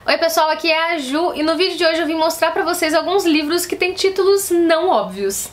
Oi pessoal, aqui é a Ju e no vídeo de hoje eu vim mostrar pra vocês alguns livros que têm títulos não óbvios.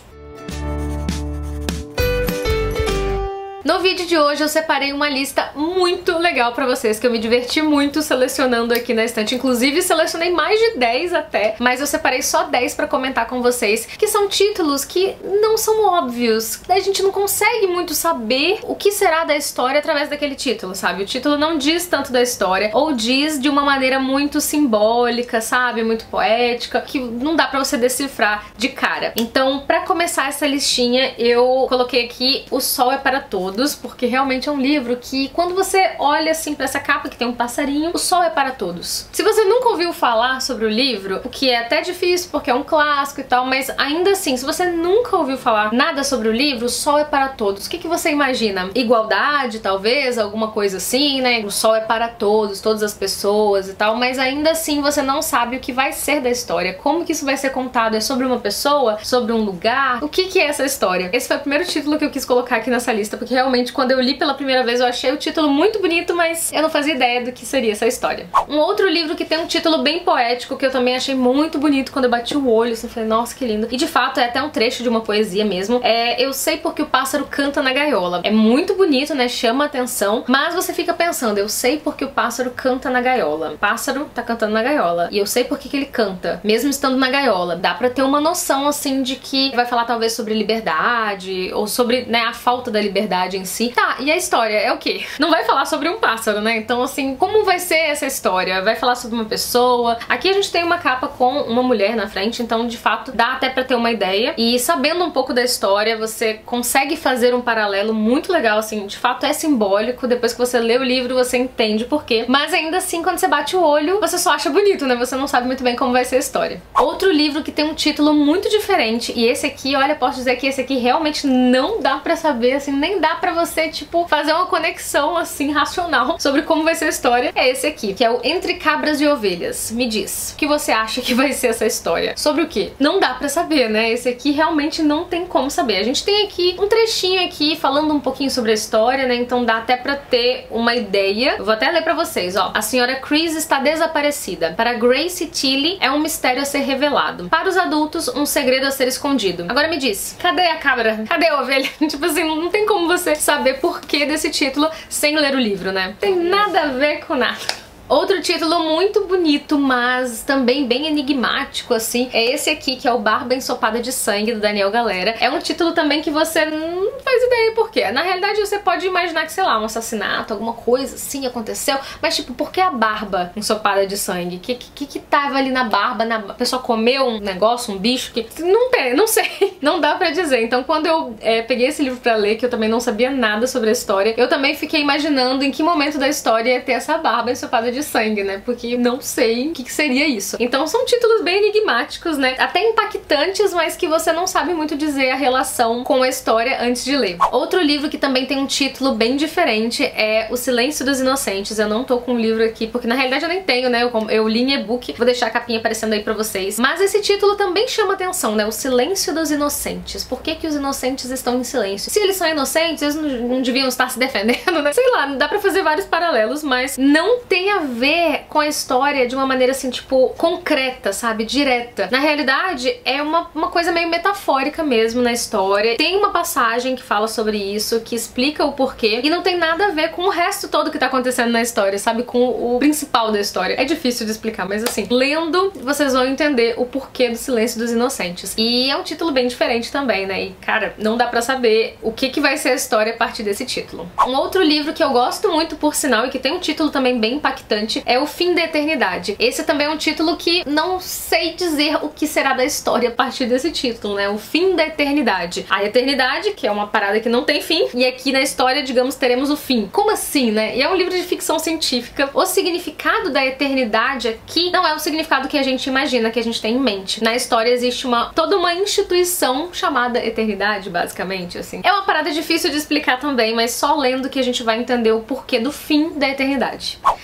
No vídeo de hoje eu separei uma lista muito legal pra vocês, que eu me diverti muito selecionando aqui na estante. Inclusive selecionei mais de 10 até, mas eu separei só 10 pra comentar com vocês, que são títulos que não são óbvios. A gente não consegue muito saber o que será da história através daquele título, sabe? O título não diz tanto da história, ou diz de uma maneira muito simbólica, sabe? Muito poética, que não dá pra você decifrar de cara. Então, pra começar essa listinha, eu coloquei aqui O Sol é para Todos, porque realmente é um livro que, quando você olha assim pra essa capa que tem um passarinho, o sol é para todos. Se você nunca ouviu falar sobre o livro, o que é até difícil porque é um clássico e tal, mas ainda assim, se você nunca ouviu falar nada sobre o livro, o sol é para todos, o que você imagina? Igualdade, talvez, alguma coisa assim, né? O sol é para todos, todas as pessoas e tal, mas ainda assim você não sabe o que vai ser da história, como que isso vai ser contado, é sobre uma pessoa, sobre um lugar, o que é essa história? Esse foi o primeiro título que eu quis colocar aqui nessa lista, porque realmente quando eu li pela primeira vez eu achei o título muito bonito, mas eu não fazia ideia do que seria essa história. Um outro livro que tem um título bem poético, que eu também achei muito bonito quando eu bati o olho, assim, falei, nossa, que lindo. E de fato é até um trecho de uma poesia mesmo. Eu sei porque o pássaro canta na gaiola. É muito bonito, né? Chama a atenção, mas você fica pensando, eu sei porque o pássaro canta na gaiola. O pássaro tá cantando na gaiola. E eu sei porque que ele canta, mesmo estando na gaiola. Dá pra ter uma noção, assim, de que vai falar talvez sobre liberdade, ou sobre, né, a falta da liberdade em si. Tá, e a história é o quê? Não vai falar sobre um pássaro, né? Então, assim, como vai ser essa história? Vai falar sobre uma pessoa? Aqui a gente tem uma capa com uma mulher na frente, então, de fato, dá até pra ter uma ideia. E sabendo um pouco da história, você consegue fazer um paralelo muito legal, assim, de fato é simbólico. Depois que você lê o livro, você entende por quê. Mas ainda assim, quando você bate o olho, você só acha bonito, né? Você não sabe muito bem como vai ser a história. Outro livro que tem um título muito diferente, e esse aqui, olha, posso dizer que esse aqui realmente não dá pra saber, assim, nem dá pra você, tipo, fazer uma conexão, assim, racional sobre como vai ser a história, é esse aqui, que é o Entre Cabras e Ovelhas. Me diz, o que você acha que vai ser essa história? Sobre o quê? Não dá pra saber, né? Esse aqui realmente não tem como saber. A gente tem aqui um trechinho aqui falando um pouquinho sobre a história, né? Então dá até pra ter uma ideia. Eu vou até ler pra vocês, ó. A senhora Chris está desaparecida. Para Grace Tilly é um mistério a ser revelado. Para os adultos, um segredo a ser escondido. Agora me diz, cadê a cabra? Cadê a ovelha? Tipo assim, não tem como você saber por que desse título sem ler o livro, né? Tem nada a ver com nada. Outro título muito bonito, mas também bem enigmático, assim, é esse aqui, que é o Barba Ensopada de Sangue, do Daniel Galera. É um título também que você não faz ideia por quê. Na realidade, você pode imaginar que, sei lá, um assassinato, alguma coisa assim aconteceu, mas tipo, por que a barba ensopada de sangue? Que tava ali na barba? A pessoa comeu um negócio, um bicho que... Não sei, não dá pra dizer. Então, quando eu peguei esse livro pra ler, que eu também não sabia nada sobre a história, eu também fiquei imaginando em que momento da história ia ter essa barba ensopada de sangue, né? Porque não sei o que seria isso. Então são títulos bem enigmáticos, né? Até impactantes, mas que você não sabe muito dizer a relação com a história antes de ler. Outro livro que também tem um título bem diferente é O Silêncio dos Inocentes. Eu não tô com o livro aqui, porque na realidade eu nem tenho, né? Eu li em e-book, vou deixar a capinha aparecendo aí pra vocês. Mas esse título também chama atenção, né? O Silêncio dos Inocentes. Por que os inocentes estão em silêncio? Se eles são inocentes, eles não deviam estar se defendendo, né? Sei lá, dá pra fazer vários paralelos, mas não tem a ver com a história de uma maneira assim, tipo, concreta, sabe? Direta. Na realidade, é uma coisa meio metafórica mesmo na história. Tem uma passagem que fala sobre isso, que explica o porquê, e não tem nada a ver com o resto todo que tá acontecendo na história, sabe? Com o principal da história. É difícil de explicar, mas assim, lendo, vocês vão entender o porquê do Silêncio dos Inocentes. E é um título bem diferente também, né? E, cara, não dá pra saber o que vai ser a história a partir desse título. Um outro livro que eu gosto muito, por sinal, e que tem um título também bem impactante, é O Fim da Eternidade. Esse também é um título que não sei dizer o que será da história a partir desse título, né? O Fim da Eternidade. A eternidade, que é uma parada que não tem fim, e aqui na história, digamos, teremos o fim. Como assim, né? E é um livro de ficção científica. O significado da eternidade aqui não é o significado que a gente imagina, que a gente tem em mente. Na história existe toda uma instituição chamada eternidade, basicamente, assim. É uma parada difícil de explicar também, mas só lendo que a gente vai entender o porquê do fim da eternidade. E um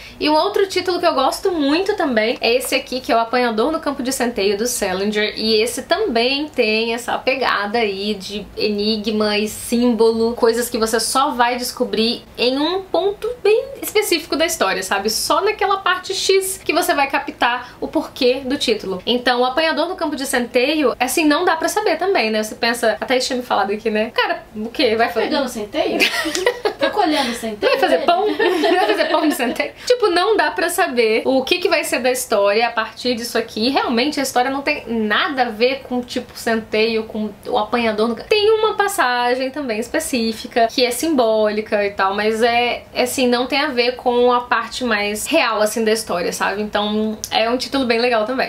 outro título que eu gosto muito também é esse aqui, que é o Apanhador no Campo de Centeio, do Salinger. E esse também tem essa pegada aí de enigma e símbolo, coisas que você só vai descobrir em um ponto bem específico da história, sabe? Só naquela parte X que você vai captar o porquê do título. Então, o Apanhador no Campo de Centeio, assim, não dá pra saber também, né? Você pensa, até tinha me falado aqui, né? Cara, o quê? Vai fazer... Pegando centeio? Tá colhendo centeio? Vai fazer pão? Vai fazer pão de centeio? Tipo, não dá pra saber o que vai ser da história a partir disso aqui. Realmente, a história não tem nada a ver com, tipo, centeio, com o apanhador. Tem uma passagem também específica, que é simbólica e tal, mas assim, não tem a ver com a parte mais real, assim, da história, sabe? Então, é um título bem legal também.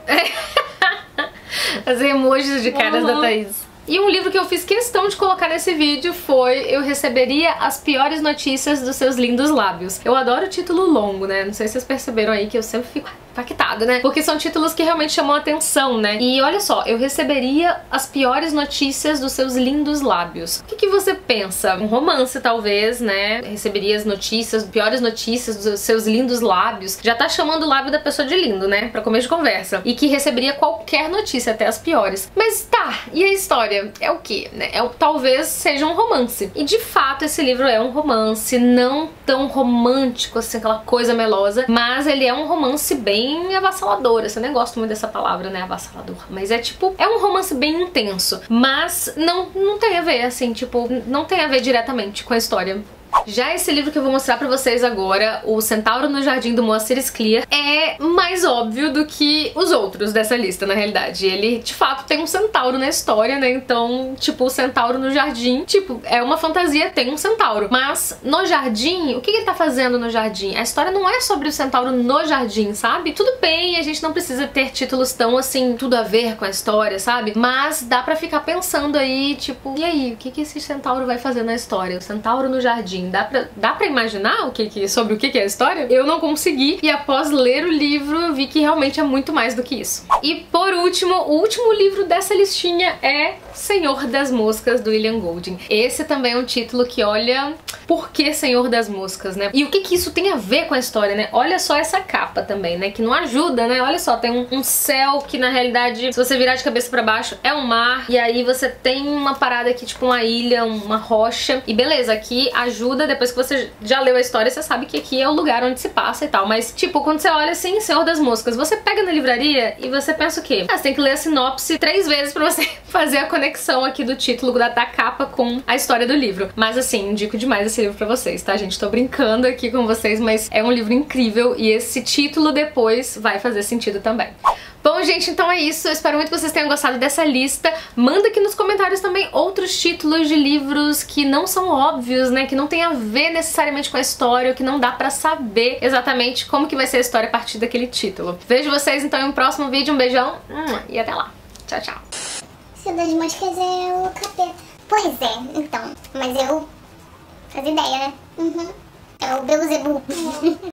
As emojis de caras da Thaís. E um livro que eu fiz questão de colocar nesse vídeo foi Eu Receberia as Piores Notícias dos Seus Lindos Lábios. Eu adoro o título longo, né? Não sei se vocês perceberam aí que eu sempre fico impactada, né? Porque são títulos que realmente chamam a atenção, né? E olha só, eu receberia as piores notícias dos seus lindos lábios. O que você pensa? Um romance, talvez, né? Receberia as notícias, piores notícias dos seus lindos lábios. Já tá chamando o lábio da pessoa de lindo, né? Pra começo de conversa. E que receberia qualquer notícia, até as piores. Mas tá, e a história? É o quê, né? Talvez seja um romance. E de fato esse livro é um romance, não tão romântico assim, aquela coisa melosa, mas ele é um romance bem avassalador. Eu nem gosto muito dessa palavra, né, avassalador, mas é tipo, é um romance bem intenso, mas não tem a ver, assim, tipo, não tem a ver diretamente com a história. Já esse livro que eu vou mostrar pra vocês agora, O Centauro no Jardim, do Moacir Scliar, é mais óbvio do que os outros dessa lista, na realidade. Ele, de fato, tem um centauro na história, né? Então, tipo, o centauro no jardim, tipo, é uma fantasia, tem um centauro. Mas, no jardim, o que ele tá fazendo no jardim? A história não é sobre o centauro no jardim, sabe? Tudo bem, a gente não precisa ter títulos tão, assim, tudo a ver com a história, sabe? Mas dá pra ficar pensando aí, tipo, e aí, o que esse centauro vai fazer na história? O centauro no jardim. Dá pra imaginar sobre o que é a história? Eu não consegui, e após ler o livro eu vi que realmente é muito mais do que isso. E por último, o último livro dessa listinha é Senhor das Moscas, do William Golding. Esse também é um título que, olha, por que Senhor das Moscas, né? E o que isso tem a ver com a história, né? Olha só essa capa também, né? Que não ajuda, né? Olha só, tem um céu que na realidade, se você virar de cabeça pra baixo, é um mar. E aí você tem uma parada aqui, tipo uma ilha, uma rocha. E beleza, aqui ajuda, depois que você já leu a história, você sabe que aqui é o lugar onde se passa e tal. Mas, tipo, quando você olha assim, Senhor das Moscas, você pega na livraria e você pensa o quê? Ah, você tem que ler a sinopse 3 vezes pra você fazer a conexão aqui do título da capa com a história do livro. Mas assim, indico demais esse livro pra vocês, tá, gente? Tô brincando aqui com vocês, mas é um livro incrível e esse título depois vai fazer sentido também. Bom, gente, então é isso. Eu espero muito que vocês tenham gostado dessa lista. Manda aqui nos comentários também outros títulos de livros que não são óbvios, né? Que não tem a ver necessariamente com a história, ou que não dá pra saber exatamente como que vai ser a história a partir daquele título. Vejo vocês então em um próximo vídeo. Um beijão e até lá. Tchau, tchau. Senhor das Moscas é o capeta. Pois é, então. Mas eu... faz ideia, né? É o Beelzebub.